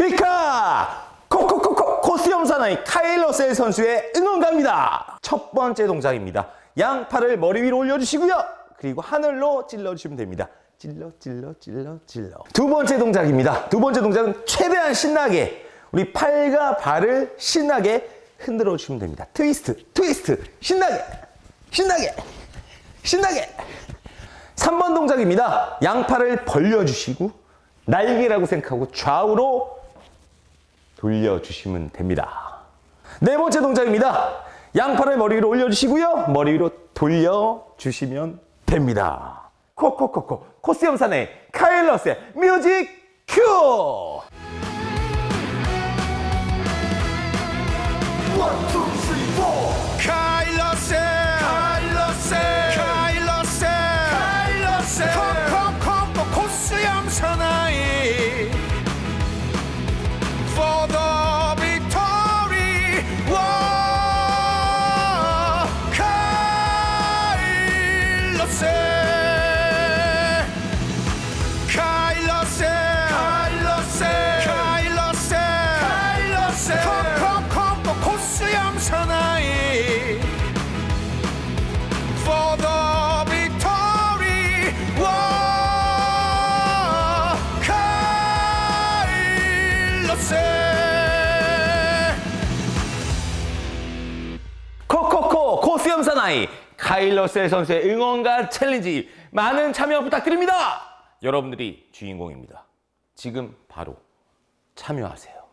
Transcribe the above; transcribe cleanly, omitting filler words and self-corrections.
피카! 코스염 사나이 카일 러셀 선수의 응원가입니다. 첫 번째 동작입니다. 양팔을 머리 위로 올려주시고요. 그리고 하늘로 찔러주시면 됩니다. 찔러. 두 번째 동작입니다. 두 번째 동작은 최대한 신나게 우리 팔과 발을 신나게 흔들어 주시면 됩니다. 트위스트. 신나게. 3번 동작입니다. 양팔을 벌려주시고 날개라고 생각하고 좌우로 돌려주시면 됩니다. 네 번째 동작입니다. 양팔을 머리 위로 올려주시고요. 머리 위로 돌려주시면 됩니다. 코스염 사나이 카일 러셀 뮤직 큐! 1, 2, 3, 4 카일 러셀 코스염 사나이 For the victory 카일 러셀 코스염 사나이 For the victory 카일 러셀 코스염 사나이 카일 러셀 선수의 응원가 챌린지 많은 참여 부탁드립니다. 여러분들이 주인공입니다. 지금 바로 참여하세요.